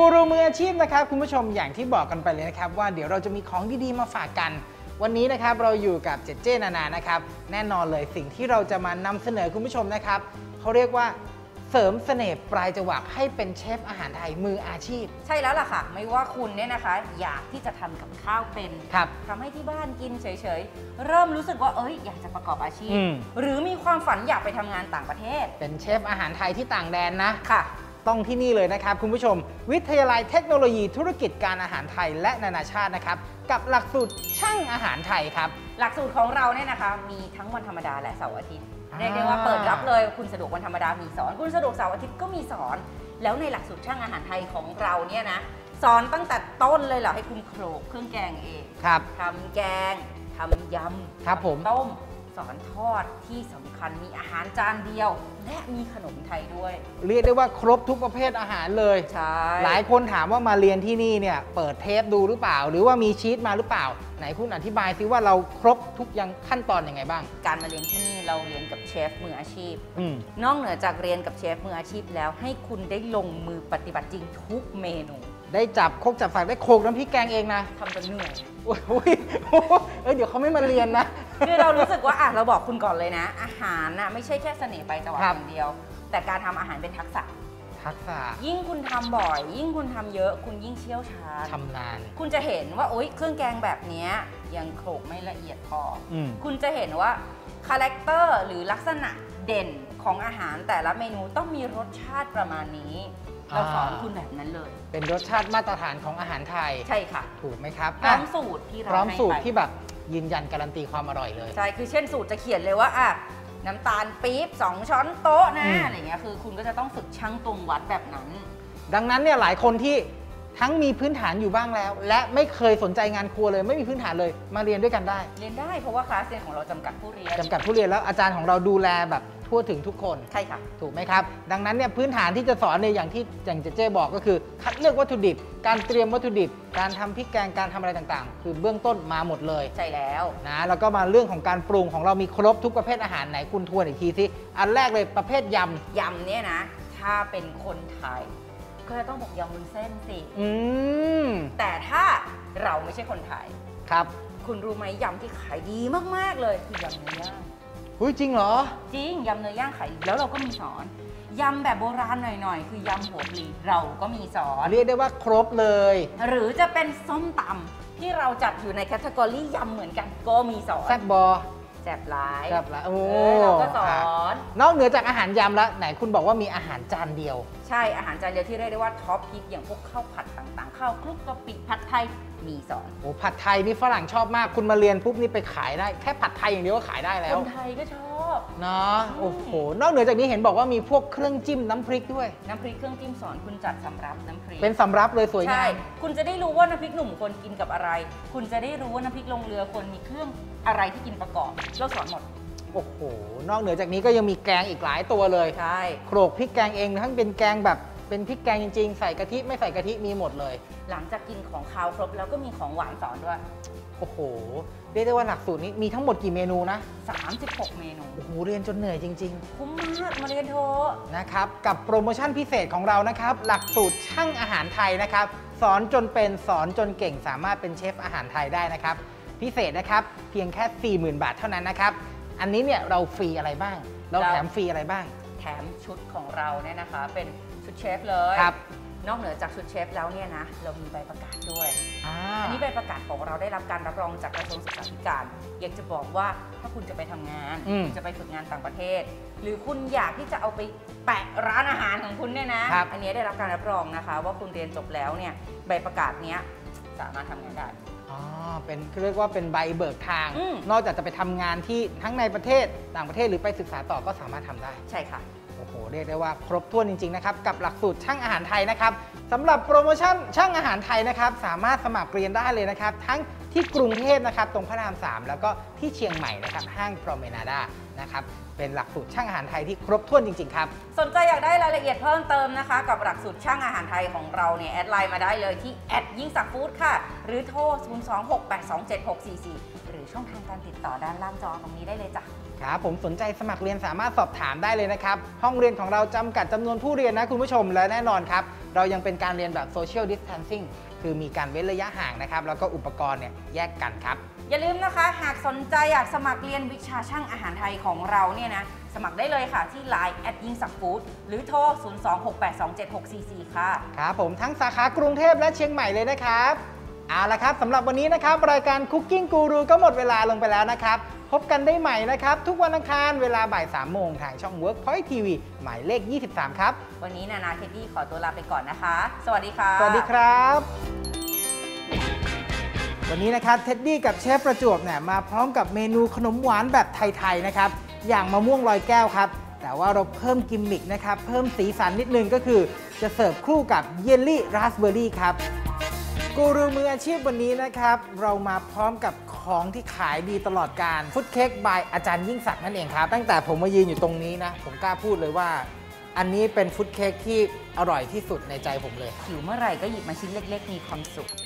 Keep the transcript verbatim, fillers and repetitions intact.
กูรูมืออาชีพนะครับคุณผู้ชมอย่างที่บอกกันไปเลยนะครับว่าเดี๋ยวเราจะมีของดีๆมาฝากกันวันนี้นะครับเราอยู่กับเจเจนานานะครับแน่นอนเลยสิ่งที่เราจะมานำเสนอคุณผู้ชมนะครับเขาเรียกว่าเสริมเสน่ห์ปลายจวักให้เป็นเชฟอาหารไทยมืออาชีพใช่แล้วล่ะค่ะไม่ว่าคุณเนี่ยนะคะอยากที่จะทำกับข้าวเป็นครับทำให้ที่บ้านกินเฉยๆเริ่มรู้สึกว่าเอ้ยอยากจะประกอบอาชีพหรือมีความฝันอยากไปทำงานต่างประเทศเป็นเชฟอาหารไทยที่ต่างแดนนะค่ะต้องที่นี่เลยนะครับคุณผู้ชมวิทยาลัยเทคโนโลยีธุรกิจการอาหารไทยและนานาชาตินะครับกับหลักสูตรช่างอาหารไทยครับหลักสูตรของเราเนี่ยนะคะมีทั้งวันธรรมดาและเสาร์อาทิตย์เรียกได้ว่าเปิดรับเลยคุณสะดวกวันธรรมดามีสอนคุณสะดวกเสาร์อาทิตย์ก็มีสอนแล้วในหลักสูตรช่างอาหารไทยของเราเนี่ยนะสอนตั้งแต่ต้นเลยเหรอให้คุณโขลกเครื่องแกงเองครับทำแกงทำยำครับผมต้มสอนทอดที่สำคัญมีอาหารจานเดียวและมีขนมไทยด้วยเรียกได้ว่าครบทุกประเภทอาหารเลยใช่หลายคนถามว่ามาเรียนที่นี่เนี่ยเปิดเทปดูหรือเปล่าหรือว่ามีชีทมาหรือเปล่าไหนคุณอธิบายซิว่าเราครบทุกยังขั้นตอนยังไงบ้างการมาเรียนที่นี่เราเรียนกับเชฟมืออาชีพนอกเหนือจากเรียนกับเชฟมืออาชีพแล้วให้คุณได้ลงมือปฏิบัติจริงทุกเมนูได้จับคกจับฝักได้โขกน้ำพริกแกงเองนะทำจนเหนื่อยโอ้ยเอ้ยเดี๋ยวเขาไม่มาเรียนนะคือเรารู้สึกว่าอ่ะเราบอกคุณก่อนเลยนะอาหารน่ะไม่ใช่แค่เสน่ห์ไปจังหวะอย่างเดียวแต่การทำอาหารเป็นทักษะทักษะยิ่งคุณทำบ่อยยิ่งคุณทำเยอะคุณยิ่งเชี่ยวชาญชำนาญคุณจะเห็นว่าโอ๊ยเครื่องแกงแบบนี้ยังโขลกไม่ละเอียดพอคุณจะเห็นว่าคาแรคเตอร์หรือลักษณะเด่นของอาหารแต่ละเมนูต้องมีรสชาติประมาณนี้เราสอนคุณแบบนั้นเลยเป็นรสชาติมาตรฐานของอาหารไทยใช่ค่ะถูกไหมครับพร้อมสูตรที่เราพร้อมสูตรที่แบบยืนยันการันตีความอร่อยเลยใช่คือเช่นสูตรจะเขียนเลยว่าอ่ะน้ำตาลปี๊บสองช้อนโต๊ะนะอะไรเงี้ยคือคุณก็จะต้องฝึกชั่งตวงวัดแบบนั้นดังนั้นเนี่ยหลายคนที่ทั้งมีพื้นฐานอยู่บ้างแล้วและไม่เคยสนใจงานครัวเลยไม่มีพื้นฐานเลยมาเรียนด้วยกันได้เรียนได้เพราะว่าคลาสเรียนของเราจำกัดผู้เรียนจำกัดผู้เรียนแล้วอาจารย์ของเราดูแลแบบทั่วถึงทุกคนใช่ค่ะถูกไหมครับดังนั้นเนี่ยพื้นฐานที่จะสอนในอย่างที่อย่างเจเจบอกก็คือคัดเลือกวัตถุดิบการเตรียมวัตถุดิบการทำพริกแกงการทำอะไรต่างๆคือเบื้องต้นมาหมดเลยใช่แล้วนะแล้วก็มาเรื่องของการปรุงของเรามีครบทุกประเภทอาหารไหนคุณทวนอีกทีสิอันแรกเลยประเภทยำยำเนี่ยนะถ้าเป็นคนไทยก็จะต้องบอกยำวุ้นเส้นสิอืมแต่ถ้าเราไม่ใช่คนไทยครับคุณรู้ไหมยำที่ขายดีมากๆเลยคือยำเนื้อย่างเฮ้ยจริงเหรอจริงยำเนื้อย่างขายแล้วเราก็มีสอนยำแบบโบราณหน่อยๆคือยำหัวปลีเราก็มีสอนเรียกได้ว่าครบเลยหรือจะเป็นส้มตำที่เราจัดอยู่ในแคตตากรียำเหมือนกันก็มีสอนแซ่บบอแซ่บหลายแซ่บหลายโอ้เราก็สอนนอกเหนือจากอาหารยำแล้วไหนคุณบอกว่ามีอาหารจานเดียวใช่อาหารจานเดียวที่เรียกได้ว่าท็อปฮิตอย่างพวกข้าวผัดต่างๆข้าวคลุกกะปิผัดไทยมีสอนโอ้ผัดไทยนี่ฝรั่งชอบมากคุณมาเรียนปุ๊บนี่ไปขายได้แค่ผัดไทยอย่างเดียวก็ขายได้แล้วคนไทยก็ชอบเนาะโอ้โหนอกเหนือจากนี้เห็นบอกว่ามีพวกเครื่องจิ้มน้ำพริกด้วยน้ำพริกเครื่องจิ้มสอนคุณจัดสำรับน้ำพริกเป็นสำรับเลยสวยงามใช่คุณจะได้รู้ว่าน้ำพริกหนุ่มควรกินกับอะไรคุณจะได้รู้ว่าน้ำพริกลงเรือควรมีเครื่องอะไรที่กินประกอบเราสอนหมดโอ้โหนอกเหนือจากนี้ก็ยังมีแกงอีกหลายตัวเลยใช่โขลกพริกแกงเองทั้งเป็นแกงแบบเป็นพริกแกงจริงๆใส่กะทิไม่ใส่กะทิมีหมดเลยหลังจากกินของคาวครบแล้วก็มีของหวานสอนด้วยโอ้โหเรียกได้ว่าหลักสูตรนี้มีทั้งหมดกี่เมนูนะสามสิบหกเมนูโอ้โหเรียนจนเหนื่อยจริงๆคุ้มมากมาเรียนโทนะครับกับโปรโมชั่นพิเศษของเรานะครับหลักสูตรช่างอาหารไทยนะครับสอนจนเป็นสอนจนเก่งสามารถเป็นเชฟอาหารไทยได้นะครับพิเศษนะครับเพียงแค่ สี่หมื่น บาทเท่านั้นนะครับอันนี้เนี่ยเราฟรีอะไรบ้างเราแถมฟรีอะไรบ้างแถมชุดของเราเนี่ยนะคะเป็นชุดเชฟเลยครับนอกเหนือจากชุดเชฟแล้วเนี่ยนะเรามีใบประกาศด้วยอ, อันนี้ใบประกาศของเราได้รับการรับรองจากกระทรวงศึกษาธิการอยากจะบอกว่าถ้าคุณจะไปทำงานคุณจะไปฝึกงานต่างประเทศหรือคุณอยากที่จะเอาไปแปะร้านอาหารของคุณเนี่ยนะอันนี้ได้รับการรับรองนะคะว่าคุณเรียนจบแล้วเนี่ยใบประกาศเนี้ยสามารถทำงานได้อ๋อเป็นเรียกว่าเป็นใบเบิกทางนอกจากจะไปทำงานที่ทั้งในประเทศต่างประเทศหรือไปศึกษาต่อก็สามารถทำได้ใช่ค่ะโอ้โหเรียกได้ว่าครบถ้วนจริงๆนะครับกับหลักสูตรช่างอาหารไทยนะครับสำหรับโปรโมชั่นช่างอาหารไทยนะครับสามารถสมัครเรียนได้เลยนะครับทั้งที่กรุงเทพนะครับตรงพระรามสามแล้วก็ที่เชียงใหม่นะครับห้างโปรเมนาดานะครับเป็นหลักสูตรช่างอาหารไทยที่ครบถ้วนจริงๆครับสนใจอยากได้รายละเอียดเพิ่มเติมนะคะกับหลักสูตรช่างอาหารไทยของเราเนี่ยแอดไลน์มาได้เลยที่แอดยิ่งศักดิ์ฟู้ดค่ะหรือโทรศูนย์ สอง หก แปด สอง เจ็ด หก สี่ สี่หรือช่องทางการติดต่อด้านล่างจอตรงนี้ได้เลยจ้ะครับผมสนใจสมัครเรียนสามารถสอบถามได้เลยนะครับห้องเรียนของเราจำกัดจำนวนผู้เรียนนะคุณผู้ชมและแน่นอนครับเรายังเป็นการเรียนแบบ social distancing คือมีการเว้นระยะห่างนะครับแล้วก็อุปกรณ์เนี่ยแยกกันครับอย่าลืมนะคะหากสนใจอยากสมัครเรียนวิชาช่างอาหารไทยของเราเนี่ยนะสมัครได้เลยค่ะที่ ไลน์ แอท ยิ่งศักดิ์ฟู้ดหรือโทร ศูนย์ สอง หก แปด สอง เจ็ด หก สี่ สี่ ค่ะครับผมทั้งสาขากรุงเทพและเชียงใหม่เลยนะครับเอาละครับสำหรับวันนี้นะครับรายการ Cooking Guru ก็หมดเวลาลงไปแล้วนะครับพบกันได้ใหม่นะครับทุกวันอังคารเวลาบ่ายสามโมงทางช่อง Workpoint ที วี หมายเลขยี่สิบสามครับวันนี้นานาเท็ดดี้ขอตัวลาไปก่อนนะคะสวัสดีค่ะสวัสดีครับวันนี้นะครับเท็ดดี้กับเชฟประจวบเนี่ยมาพร้อมกับเมนูขนมหวานแบบไทยๆนะครับอย่างมะม่วงลอยแก้วครับแต่ว่าเราเพิ่มกิมมิคนะครับเพิ่มสีสันนิดนึงก็คือจะเสิร์ฟคู่กับเยลลี่ราสเบอร์รี่ครับกูรูมืออาชีพวันนี้นะครับเรามาพร้อมกับของที่ขายดีตลอดการฟุตเค้กบายอาจารย์ยิ่งศักดิ์นั่นเองครับตั้งแต่ผมมายืนอยู่ตรงนี้นะผมกล้าพูดเลยว่าอันนี้เป็นฟุตเค้กที่อร่อยที่สุดในใจผมเลยหิวเมื่อไหร่ก็หยิบมาชิ้นเล็กๆมีความสุข